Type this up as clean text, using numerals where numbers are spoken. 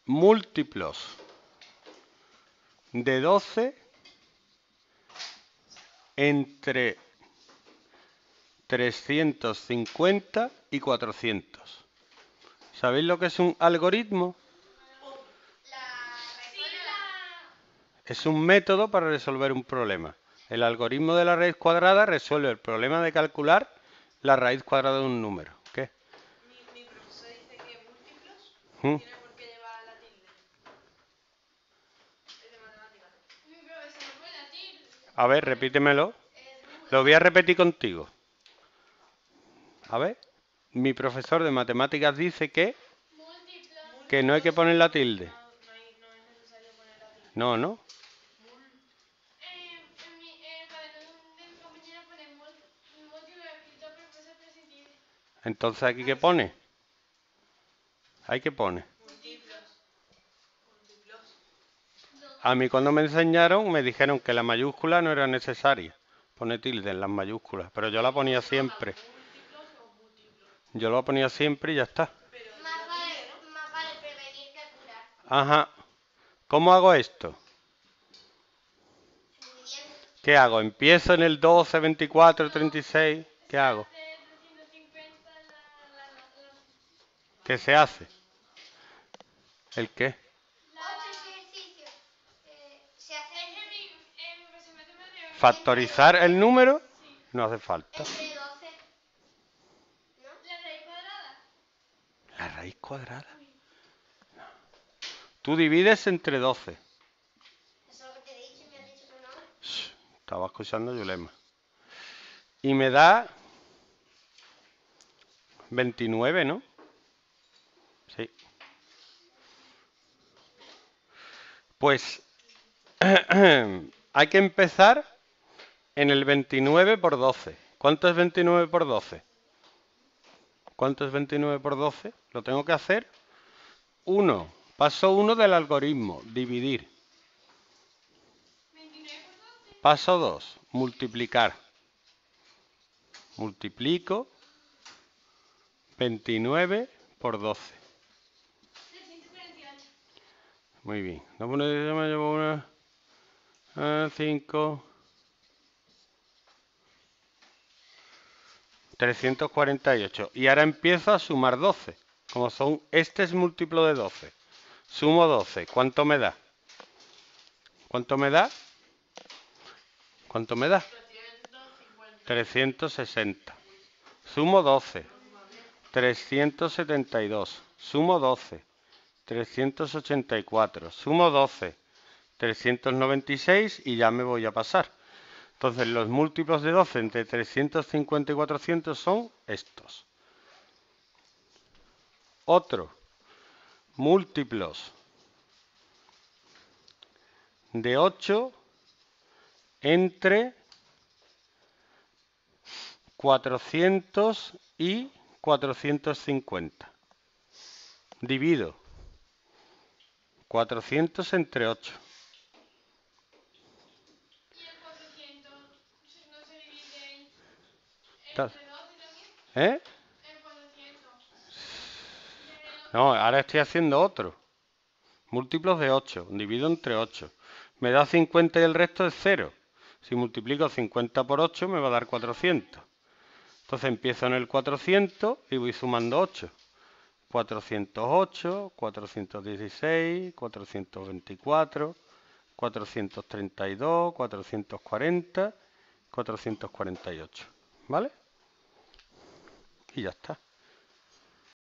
múltiplos de 12 entre 350 y 400. ¿Sabéis lo que es un algoritmo? Es un método para resolver un problema. El algoritmo de la raíz cuadrada resuelve el problema de calcular la raíz cuadrada de un número. ¿Qué? Mi profesor dice que múltiplos ¿Mm? tiene por qué llevar la tilde. Es de matemáticas. Mi profesor no pone la tilde. A ver, repítemelo. Lo voy a repetir contigo. A ver. Mi profesor de matemáticas dice que no hay que poner la tilde. No es necesario poner la tilde. No, ¿no? En el cuaderno de mi compañera pone múltiplo escrito por el profesor pero sin tilde. Entonces, ¿aquí qué pone? ¿Ahí qué pone? Múltiplos. Múltiplos. A mí cuando me enseñaron me dijeron que la mayúscula no era necesaria. Pone tilde en las mayúsculas, pero yo la ponía siempre. Múltiplos o múltiplos. Yo la ponía siempre y ya está. Pero Más vale prevenir que curar. Ajá. ¿Cómo hago esto? Dividiendo. ¿Qué hago? ¿Empiezo en el 12, 24, 36? ¿Qué hago? De 350 ¿Qué se hace? ¿El qué? Otro ejercicio. Se hace mi profesor de matemáticas. ¿Factorizar el número? Sí. No hace falta. Entre 12. ¿No? La raíz cuadrada. ¿La raíz cuadrada? No. Tú divides entre 12. Eso es lo que te he dicho y me has dicho que no. Shh, estaba escuchando Yulema. Y me da 29, ¿no? Sí. Pues hay que empezar en el 29 por 12. ¿Cuánto es 29 por 12? ¿Cuánto es 29 por 12? Lo tengo que hacer 1. Paso 1 del algoritmo, dividir. 29 por 12. Paso 2, multiplicar. Multiplico 29 por 12. 348. Muy bien. No pone, me llevo una, 5, 348. Y ahora empiezo a sumar 12. Como son, este es múltiplo de 12. Sumo 12. ¿Cuánto me da? ¿Cuánto me da? ¿Cuánto me da? 350. 360. Sumo 12. 372. Sumo 12. 384. Sumo 12. 396 y ya me voy a pasar. Entonces los múltiplos de 12 entre 350 y 400 son estos. Otro. Múltiplos de 8 entre 400 y 450. Divido 400 entre 8. ¿Y el 400 no se divide Ta- entre 12 también? ¿Eh? El 400. No, ahora estoy haciendo otro. Múltiplos de 8. Divido entre 8. Me da 50 y el resto es 0. Si multiplico 50 por 8 me va a dar 400. Entonces empiezo en el 400 y voy sumando 8. 408, 416, 424, 432, 440, 448. ¿Vale? Y ya está.